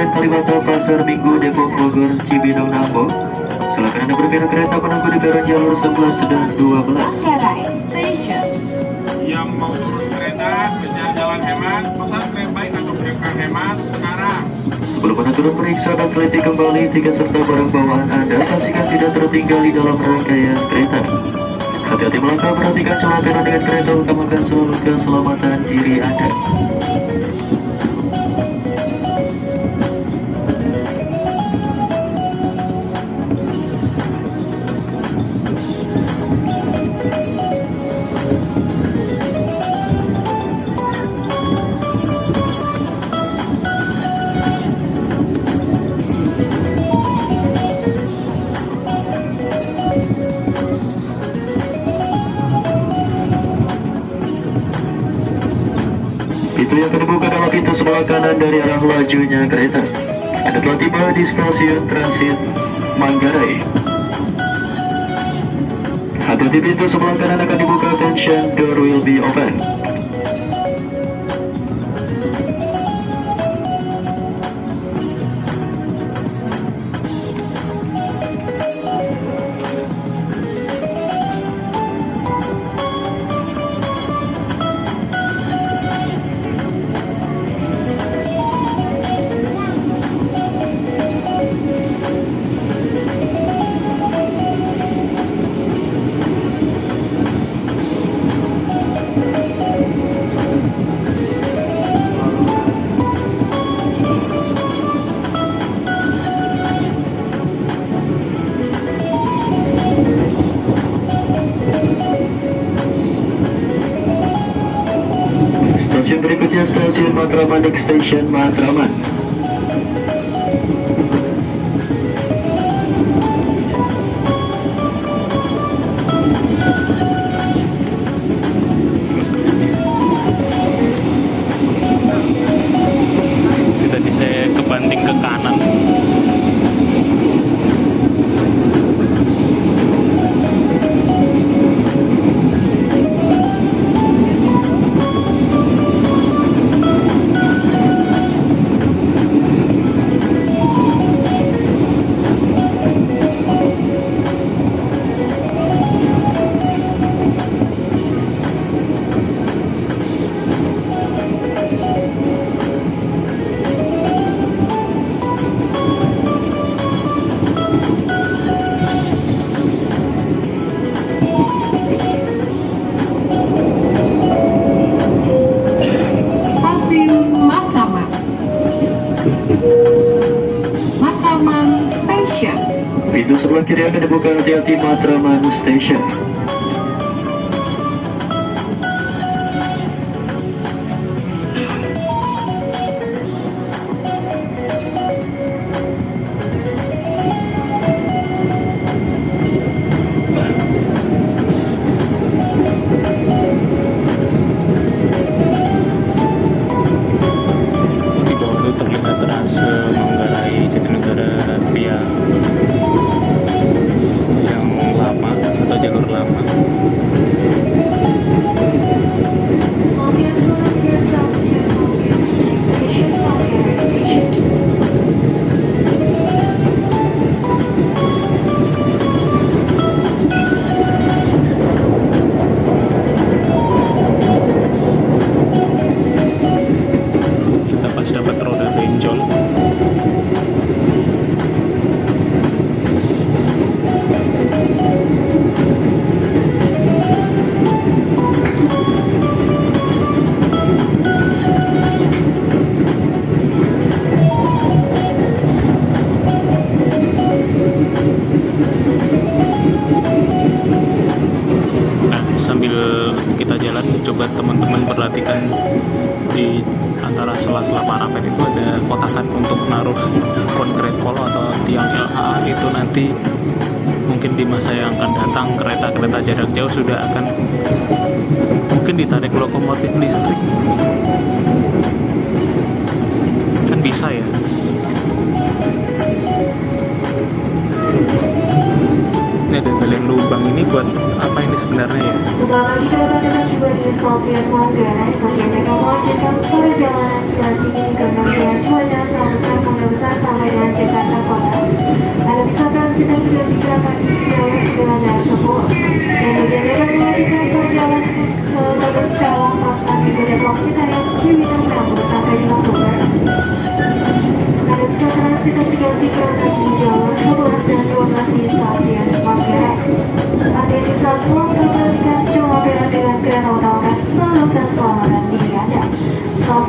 Senen Kalibata, Pasar Minggu, Depok, Bogor, Cibinong, Nambo. Silakan Anda berpindah kereta menunggu di peron jalur 11 dan 12. Station. Yang mau turun kereta, kejar jalan hemat, pesan Grabike atau GrabCar hemat sekarang. Sebelum Anda turun periksa dan teliti kembali tiket serta barang bawaan Anda, pastikan tidak tertinggal di dalam rangkaian kereta. Hati-hati melangkah, perhatikan celah kanan dengan kereta, utamakan selalu keselamatan diri Anda. Pintu yang terbuka adalah pintu sebelah kanan dari arah lajunya kereta. Anda telah tiba di stasiun transit Manggarai. Hati-hati, pintu sebelah kanan akan dibuka. Attention, door will be open. Stasiun berikutnya stasiun Matraman, next station Matraman. Tadi saya kebanting ke kanan. Matraman Station. Pintu sebelah kiri akan dibuka. Hati-hati, Matraman Station. Di bawah itu terlihat trase Manggarai Jatinegara via yang lama atau jalur lama. Kita pas dapat roda benjol. Nah, sambil kita jalan, coba teman-teman perhatikan di antara sela-sela parapet itu ada kotakan untuk naruh konkret polo atau tiang LHA. Itu nanti mungkin di masa yang akan datang kereta-kereta jarak jauh sudah akan mungkin ditarik lokomotif listrik, kan bisa ya. Ini ada galian lubang, ini buat apa ini sebenarnya ya? Setelah lagi kereta akan tiba di stasiun Manggarai, bagi mereka melanjutkan perjalanan ke Tinggi ke Manggarai, cuaca selamat siang,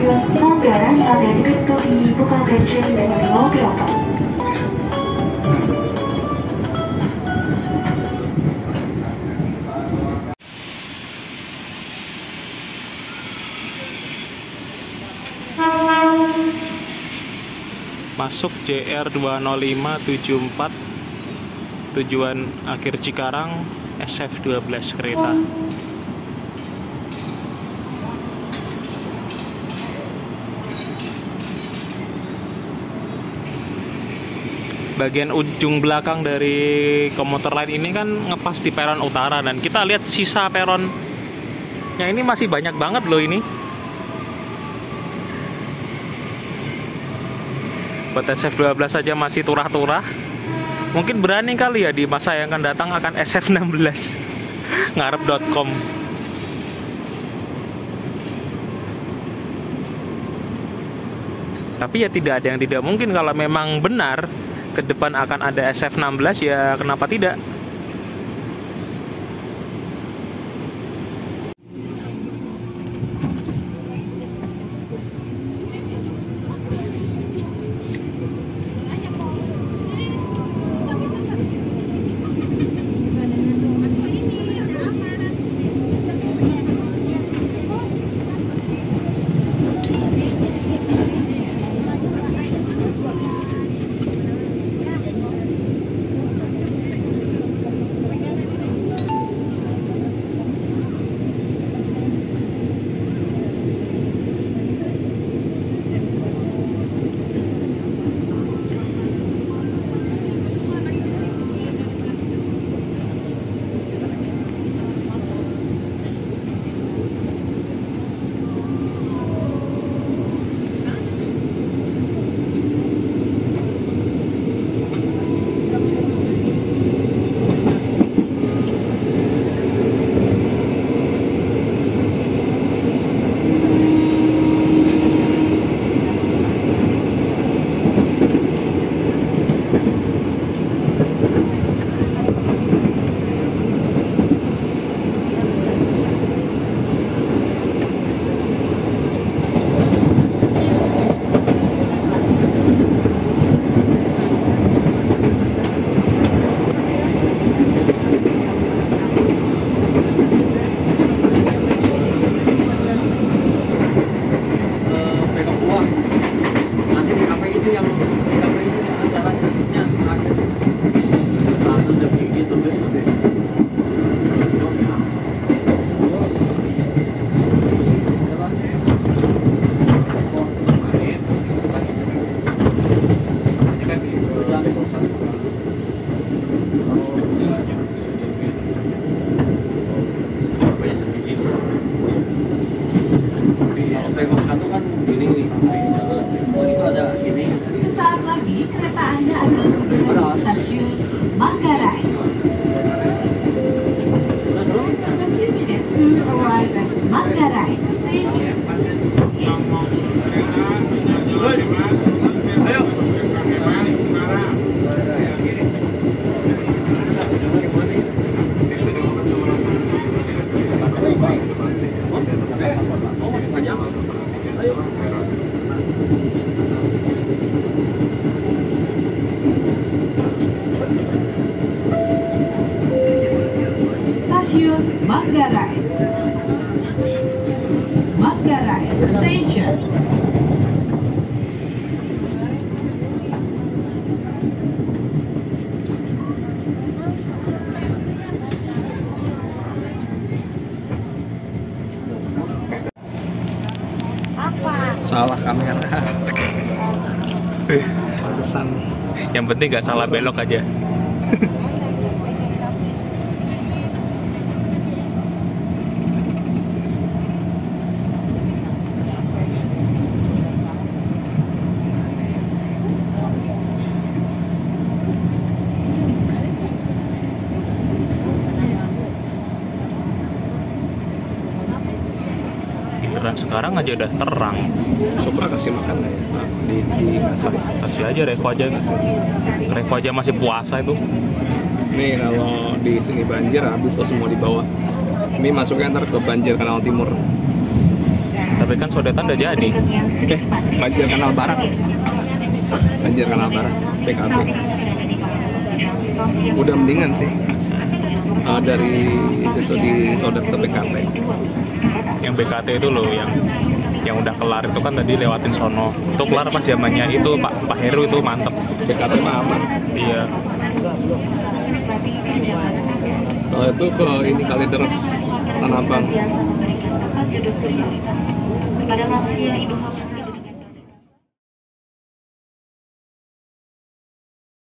stasiun Manggarai ada di pintu dibuka bensin dari operator. Masuk JR 20574 tujuan akhir Cikarang, SF12 kereta. Bagian ujung belakang dari komuter lain ini kan ngepas di peron utara, dan kita lihat sisa peronnya ini masih banyak banget loh ini. Buat SF12 saja masih turah-turah. Mungkin berani kali ya di masa yang akan datang akan SF16. Ngarep.com. Tapi ya tidak ada yang tidak mungkin. Kalau memang benar ke depan akan ada SF16, ya kenapa tidak? Stasiun Manggarai. Manggarai Station. Salah kamera. Pantesan. Yang penting nggak salah belok aja. Beneran sekarang aja udah terang. Supra kasih makan lah ya. Nah, Kasih aja Revo aja masih puasa itu. Nih kalau di sini banjir habis tuh semua di bawah. Ini masuknya ntar ke banjir kanal timur. Tapi Tapi kan sodetan udah jadi. Banjir Kanal Barat. Banjir Kanal Barat, PKP. Udah mendingan sih. Dari situ di sodet ke PKP. Yang BKT itu loh yang udah kelar itu kan tadi lewatin sono. Itu kelar pas zamannya itu Pak Heru itu mantep. PKP mah aman. Iya. Kalau itu ke ini Kalideres, Tanah Abang. Pada waktu Ibu